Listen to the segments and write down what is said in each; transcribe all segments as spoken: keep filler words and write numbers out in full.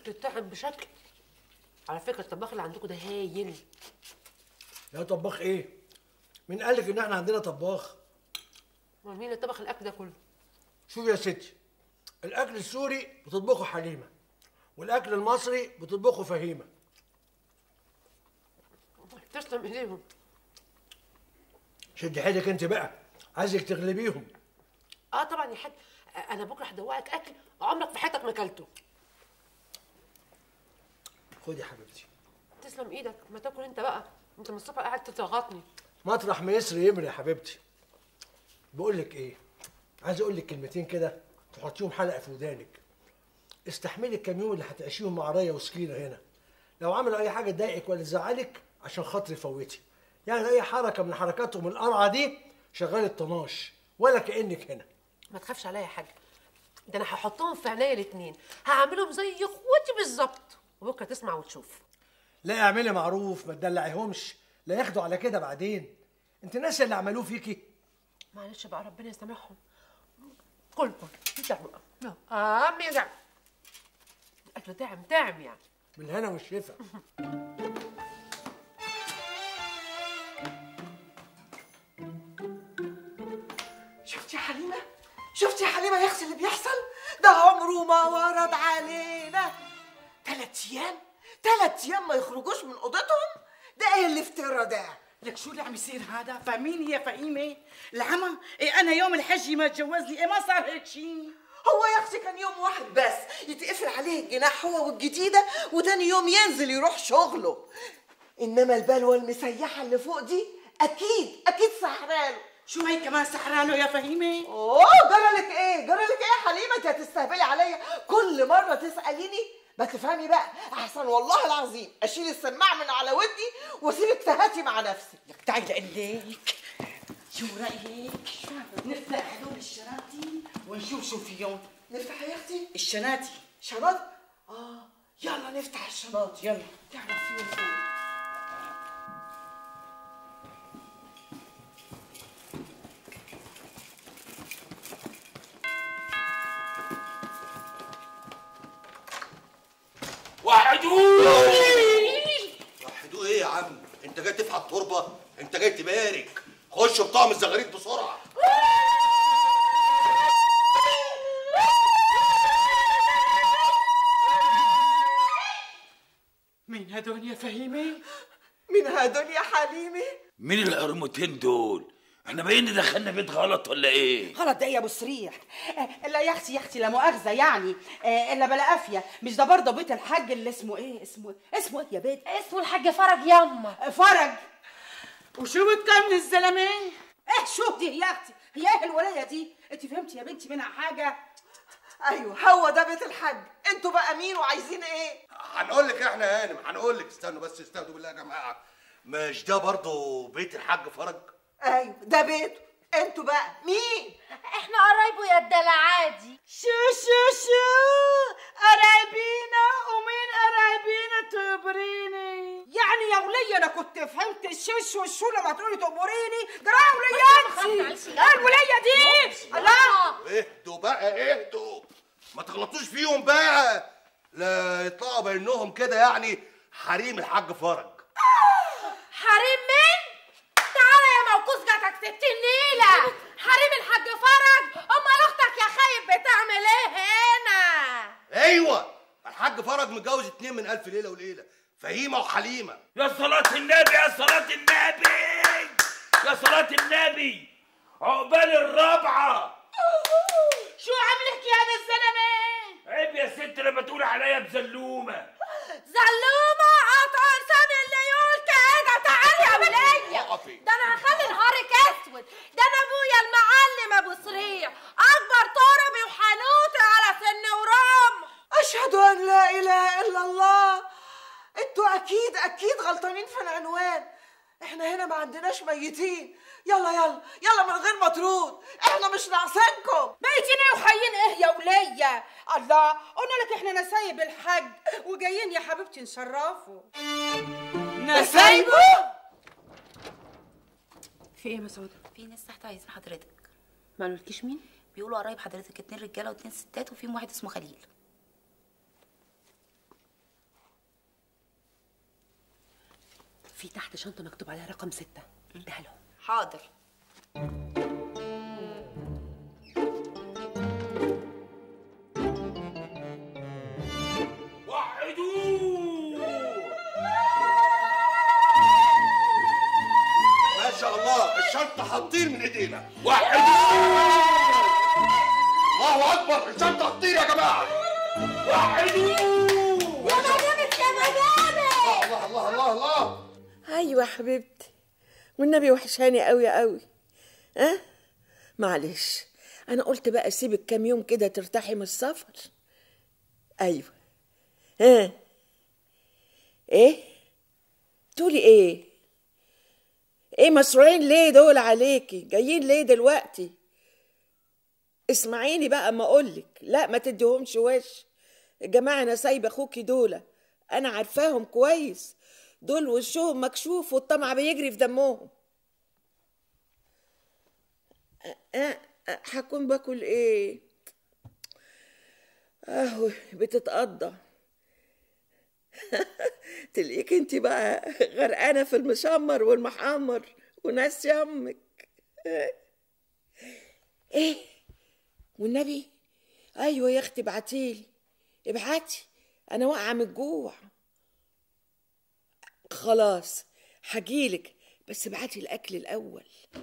الاكل اتعب بشكل. على فكره الطباخ اللي عندكم ده هايل. يا طباخ ايه؟ مين قال لك ان احنا عندنا طباخ؟ امال مين اللي طبخ الاكل ده كله؟ شوف يا ستي، الاكل السوري بتطبخه حليمه، والاكل المصري بتطبخه فهيمه. تسلم ايديهم. شد حيلك انت بقى، عايزك تغلبيهم. اه طبعا يا حاج، انا بكره هدوقك اكل عمرك في حياتك ما اكلته. خدي يا حبيبتي. تسلم ايدك، ما تاكل انت بقى، انت من الصبح قاعد تضغطني. مطرح ما يسري يمري يا حبيبتي. بقول لك ايه، عايز اقول لك كلمتين كده تحطيهم حلقه في ودانك. استحملي الكام يوم اللي هتعيشيهم مع ريا وسكينه هنا. لو عملوا اي حاجه تضايقك ولا تزعلك عشان خاطري فوتي. يعني اي حركه من حركاتهم القرعه دي شغال الطناش، ولا كانك هنا. ما تخافش عليا يا حاج، ده انا هحطهم في عينيا الاثنين، هعملهم زي اخواتي بالظبط، وبكره تسمع وتشوف. لا اعملي معروف، ما تدلعيهمش، لا ياخدوا على كده بعدين. انت ناسيه اللي عملوه فيكي؟ معلش بقى، ربنا يسامحهم. كل كل بتاع بقى. لا عم يا جماعه، الاكل طعم طعم يعني. بالهنا والشفا. شفتي يا حليمه؟ شفتي يا حليمه يا اختي اللي بيحصل؟ ده عمره ما ورد علينا. ثلاث ايام ثلاث ايام ما يخرجوش من اوضتهم. ده ايه الافتراء ده؟ لك شو اللي عم يصير هذا؟ فاهمين يا فهيمه؟ العمى إيه، انا يوم الحج ما تجوزني، إيه ما صار هيك شيء. هو يا اختي كان يوم واحد بس يتقفل عليه الجناح هو والجديده، وتاني يوم ينزل يروح شغله. انما البلوه المسيحه اللي فوق دي اكيد اكيد سحراله. شو هي كمان سحرانه يا فهيمه؟ اوه جرالك ايه؟ جرالك ايه يا حليمه؟ انت هتستهبلي عليا كل مره تساليني. ما تفهمي بقى احسن والله العظيم اشيل السماعه من على ودني واسيبك تهاتي مع نفسك. لك تعي لقلك، شو رايك نفتح هدول الشناتي ونشوف شو فيهم؟ نفتح يا اختي الشناتي. شنط؟ اه يلا نفتح الشنط. يلا تعرف فيهم ايه؟ وحدوه وحدوه ايه يا عم؟ انت جاي تفحط تربه؟ انت جاي تبارك؟ خش بطعم الزغاريد بسرعه. مين هدول يا فهيمه؟ مين هدول يا حليمه؟ مين القرموتين دول؟ احنا باين دخلنا بيت غلط ولا ايه؟ غلط ده يا ابو صريح. آه لا يا اختي يا اختي لا مؤاخذه يعني، آه الا بلا قافيه، مش ده برضه بيت الحاج اللي اسمه ايه؟ اسمه اسمه ايه يا بيت؟ اسمه الحاج فرج يما. فرج. وشو بتكمل الزلمه؟ ايه شو دي يا اختي؟ هي ايه الولايه دي؟ انت فهمتي يا بنتي منها حاجه؟ ايوه هو ده بيت الحاج. انتوا بقى مين وعايزين ايه؟ هنقول لك احنا يا هانم، هنقول لك. استنوا بس، استهدوا بالله يا جماعه. مش ده برضه بيت الحاج فرج؟ ايوه ده بيته. انتوا بقى مين؟ احنا قرايبه يا الدلعادي. شو شو شو قرايبينا؟ ومين قرايبينا تقبريني؟ يعني يا ولية انا كنت فهمت الشش والشو لما تقولي تقبريني. ده يا ولياتي ايه الولية دي؟ الله اهدوا بقى اهدوا، ما تغلطوش فيهم بقى، لا يطلعوا بينهم كده يعني حريم الحاج فرج. حريم مين؟ تعالى يا موكوس جاتك ستين نيلة. حريم الحاج فرج؟ امال اختك يا خايب بتعمل ايه هنا؟ ايوه الحاج فرج متجوز اتنين من الف ليله وليله، فهيمه وحليمه. يا صلاة النبي يا صلاة النبي يا صلاة النبي، عقبال الرابعة. شو عملك يا هذا الزلمة؟ عيب يا ست لما تقول عليا بزلومة. زلومة؟ قطع لسان اللي يقول كده. تعالي يا ولية، ده انا هخلي نهارك اسود. ده انا ابويا المعلم ابو صريح اكبر طربي وحنوتي على سن ورم. اشهد ان لا اله الا الله. انتوا اكيد اكيد غلطانين في العنوان. احنا هنا ما عندناش ميتين. يلا يلا يلا من غير مطرود، احنا مش ناقصينكم. ميتين ايه وحيين ايه يا ولية؟ الله قلنا لك احنا نسايب الحج وجايين يا حبيبتي نشرفوا. نسايبه؟ في ايه يا مسعود؟ في ناس تحت عايزين حضرتك. ما قالولكيش مين؟ بيقولوا قرايب حضرتك، اتنين رجاله واتنين ستات، وفيهم واحد اسمه خليل. في تحت شنطه مكتوب عليها رقم ستة، اديها لهم. حاضر. ما شاء الله الشنطة هتطير من ايدينا. وحدوا. الله أكبر، الشنطة هتطير يا جماعة. وحدوا. يا مدامك يا مدامك. الله الله الله الله. ايوه حبيبتي، والنبي وحشاني قوي قوي. ها أه؟ معلش انا قلت بقى اسيبك كام يوم كده ترتاحي من السفر. ايوه. ها أه؟ ايه تقولي ايه؟ ايه مسروعين ليه دول عليكي؟ جايين ليه دلوقتي؟ اسمعيني بقى اما اقولك، لا ما تديهمش وش. الجماعه انا سايبه اخوكي دول، انا عارفاهم كويس، دول وشهم مكشوف والطمع بيجري في دمهم. أه أه هكون باكل ايه؟ اهو بتتقضى. تلاقيك انت بقى غرقانه في المشمر والمحمر وناس يمك. ايه والنبي؟ ايوه يا اختي ابعتيلي، ابعتي، انا واقعه من الجوع. خلاص هجيلك، بس ابعتي الاكل الاول.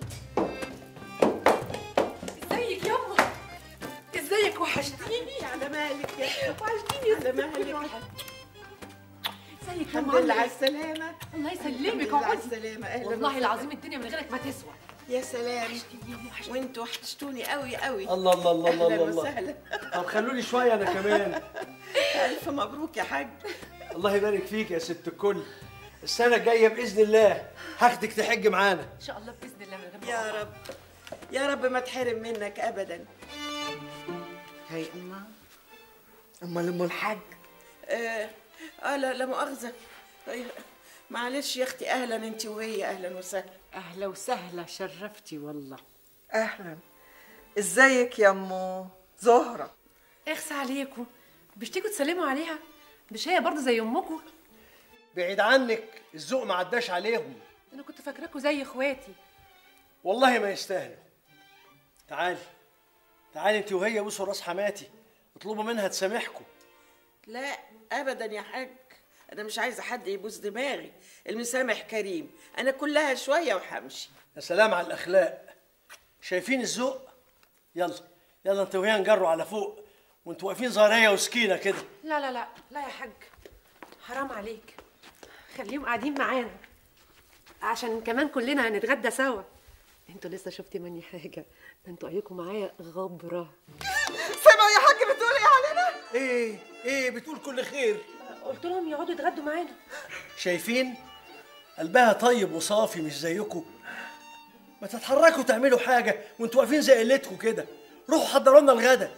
ازيك يما؟ ازيك؟ وحشتيني. على مالك يا وحشتيني يا على مالك. ازيك الحمد لله على السلامة. الله يسلمك. الحمد لله على السلامة. اهلا والله وسهلا. العظيم الدنيا من غيرك ما تسوى. يا سلام، وانتوا وحشتوني قوي قوي. الله الله الله الله اهلا الله. وسهلا. طب خلوني شويه انا كمان. الف مبروك يا حاج. الله يبارك فيك يا ست الكل. السنه الجايه باذن الله هاخدك تحج معانا ان شاء الله باذن الله من غير يا رب يا رب ما تحرم منك ابدا. هي اما امال ام الحاج. اه, آه لا لا مؤاخذه. معلش يا اختي. اهلا انت وهي. اهلا وسهلا. اهلا وسهلا، شرفتي والله. اهلا. ازيك يا ام زهره؟ اخس عليكم، مش تيجوا تسلموا عليها؟ مش هي برضه زي امكم؟ بعيد عنك، الذوق ما عداش عليهم. انا كنت فاكراكوا زي اخواتي. والله ما يستاهلوا. تعالي تعالي انت وهي بوسوا راس حماتي، اطلبوا منها تسامحكم. لا ابدا يا حاج، انا مش عايزه حد يبوس دماغي. المسامح كريم، انا كلها شويه وهمشي. يا سلام على الاخلاق. شايفين الذوق؟ يلا يلا انت وهي نجروا على فوق، وانتوا واقفين زهريه وسكينه كده. لا لا لا لا يا حاج، حرام عليك، خليهم قاعدين معانا عشان كمان كلنا هنتغدى سوا. انتوا لسه شفتي مني حاجه؟ ده انتوا عيكم معايا غبره. سامع يا حاج بتقول ايه علينا؟ ايه ايه بتقول كل خير؟ قلت لهم يقعدوا يتغدوا معانا. شايفين؟ قلبها طيب وصافي مش زيكم. ما تتحركوا تعملوا حاجه وانتوا واقفين زي قلتكم كده. روحوا حضروا لنا الغدا.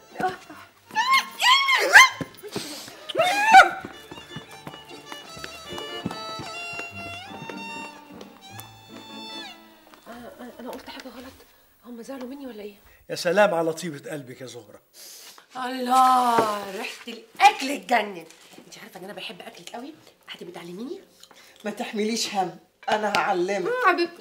انا قلت حاجه غلط؟ هم زعلوا مني ولا ايه؟ يا سلام على طيبه قلبك يا زهره. الله، ريحه الاكل اتجنن. انت عارفه ان انا بحب اكلك قوي، هتبقي تعلميني؟ ما تحمليش هم، انا هعلمك. حبيبتي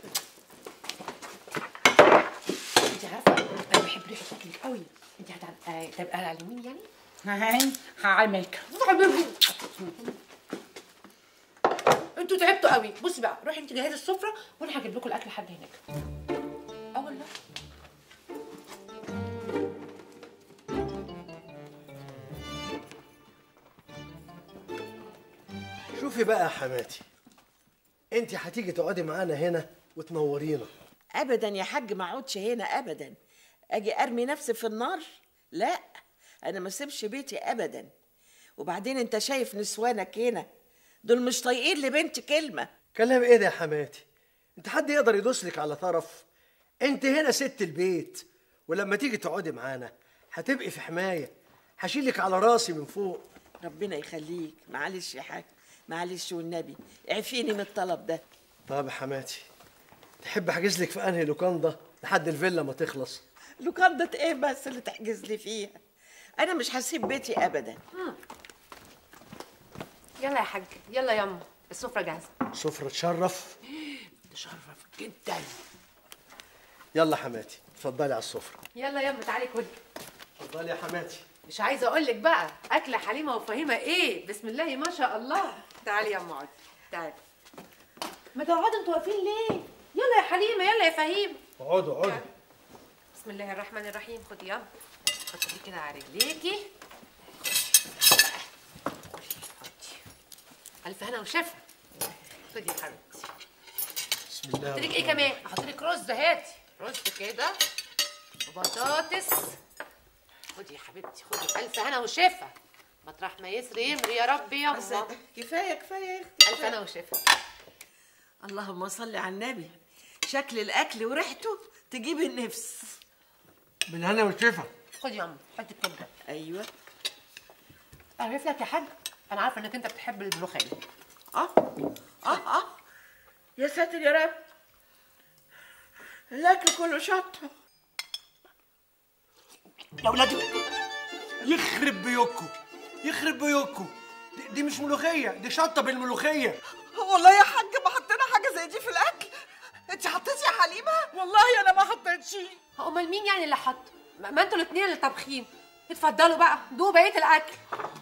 انت عارفه انا بحب ريحه اكلك قوي، انت هتبقى تعلميني يعني؟ هاي هعلمك. حبيبتي انتوا تعبتوا قوي. بصي بقى، روحي انت جهزي السفره وانا هجيب لكم الاكل لحد هناك. اه والله. شوفي بقى يا حماتي، انت هتيجي تقعدي معانا هنا وتنورينا. ابدا يا حاج، ما اقعدش هنا ابدا. اجي ارمي نفسي في النار؟ لا، انا ما اسيبش بيتي ابدا. وبعدين انت شايف نسوانك هنا، دول مش طايقين لبنت كلمه. كلام ايه ده يا حماتي؟ انت حد يقدر يدوسلك على طرف؟ انت هنا ست البيت، ولما تيجي تقعدي معانا هتبقي في حمايه، هشيلك على راسي من فوق. ربنا يخليك. معلش يا حاج، معلش والنبي اعفيني من الطلب ده. طب يا حماتي، تحب احجز لك في انهي لوكاندا لحد الفيلا ما تخلص؟ لوكاندا ايه بس اللي تحجز لي فيها؟ انا مش هسيب بيتي ابدا. يلا يا حاج، يلا ياما، السفره جاهزه. سفرة تشرف. تشرف جدا. يلا حماتي اتفضلي على السفرة. يلا يا امي تعالي كلي. اتفضلي يا حماتي. مش عايزه اقول لك بقى اكله حليمه وفهيمه ايه، بسم الله ما شاء الله. تعالي يا ام اقعدي تعالي. ما تقعدوا انتوا واقفين ليه؟ يلا يا حليمه يلا يا فهيمه. اقعدوا اقعدوا. بسم الله الرحمن الرحيم. خدي يلا حطي دي كده على رجليكي. حطي الف هنا وشفا. خدي يا حبيبتي. بسم الله. احط لك ايه كمان؟ احط لك رز. هاتي رز كده وبطاطس. خدي يا حبيبتي خدي الف هنا وشفا. مطرح ما يسري يمري يا رب يا بس الله. كفايه كفايه يا اختي. الف هنا وشفا. اللهم صل على النبي. شكل الاكل وريحته تجيب النفس. بالهنا والشفا. خدي يا امي حطي الكبده. ايوه. اعرف لك يا حاج انا عارفه انك انت بتحب الملوخيه. اه اه اه يا ساتر يا رب. الاكل كله شطه. يا ولادي يخرب بيوتكم يخرب بيوتكم. دي, دي مش ملوخيه، دي شطه بالملوخيه. والله يا حاج ما حطينا حاجه زي دي في الاكل. انت حطيتي يا حليمه؟ والله انا ما حطيتش. امال مين يعني اللي حط؟ ما ما انتوا الاثنين اللي طابخين. اتفضلوا بقى دوقوا بقيه الاكل.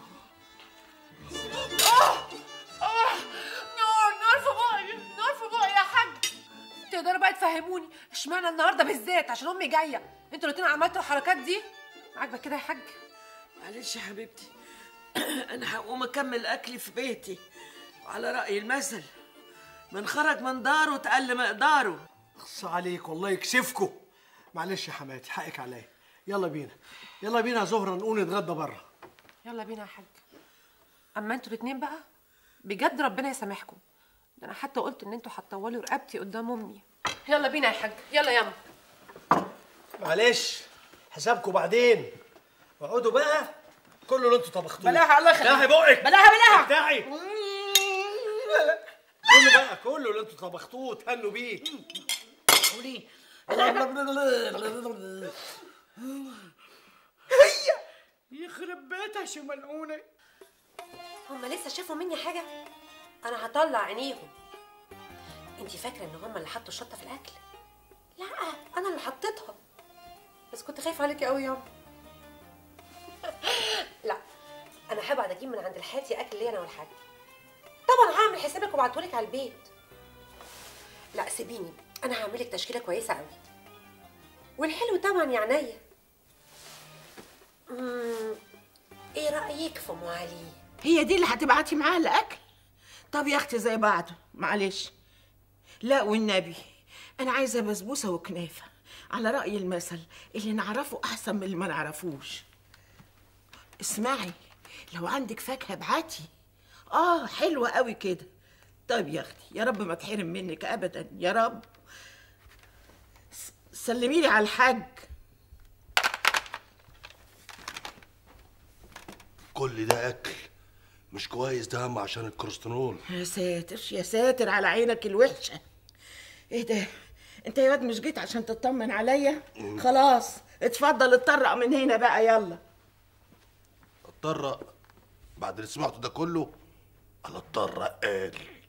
اه اه نار نار في بقي نار في بقي يا حاج. تقدروا بقى تفهموني اشمعنى النهارده بالذات؟ عشان امي جايه انتوا الاثنين عملتوا الحركات دي؟ عاجبك كده يا حاج؟ معلش يا حبيبتي انا هقوم اكمل اكلي في بيتي. وعلى راي المثل من خرج من داره تقل مقداره. اخص عليك والله يكسفكم. معلش يا حماتي حقك عليا. يلا بينا يلا بينا يا زهره نقوم نتغدى بره. يلا بينا يا حاج. اما انتوا الاثنين بقى بجد ربنا يسامحكم. ده انا حتى قلت ان انتوا هتطولوا رقبتي قدام امي. يلا بينا يا حاج يلا ياما. معلش حسابكم بعدين. اقعدوا بقى كله اللي انتوا طبختوه. بلاها الله يخليك. بلاها بقك. بلاها بلاها. افتحي. كله بقى كله اللي انتوا طبختوه تهنوا بيه. قولي. هي يخرب بيتها شو ملعونه. هما لسه شافوا مني حاجه؟ انا هطلع عينيهم. انتي فاكره ان هما اللي حطوا الشطه في الاكل؟ لا انا اللي حطيتها. بس كنت خايفه عليكي قوي ياما. لا انا هبعد اجيب من عند الحاتي اكل ليا انا والحاج. طبعا هعمل حسابك وابعتهولك على البيت. لا سيبيني انا هعملك تشكيله كويسه قوي. والحلو طبعا يا عينيا. امم ايه رايك في ام علي؟ هي دي اللي هتبعتي معاها الاكل؟ طب يا اختي زي بعضه معلش. لا والنبي انا عايزه بسبوسه وكنافه على راي المثل اللي نعرفه احسن من اللي ما نعرفوش. اسمعي لو عندك فاكهه ابعتي. اه حلوه قوي كده. طيب يا اختي يا رب ما تحرم منك ابدا يا رب. سلمي لي على الحاج. كل ده اكل مش كويس ده هم عشان الكوليسترول. يا ساتر يا ساتر على عينك الوحشه. ايه ده انت يا واد مش جيت عشان تطمن عليا؟ خلاص اتفضل اتطرق من هنا بقى يلا. اتطرق بعد اللي سمعته ده كله؟ انا اتطرق قال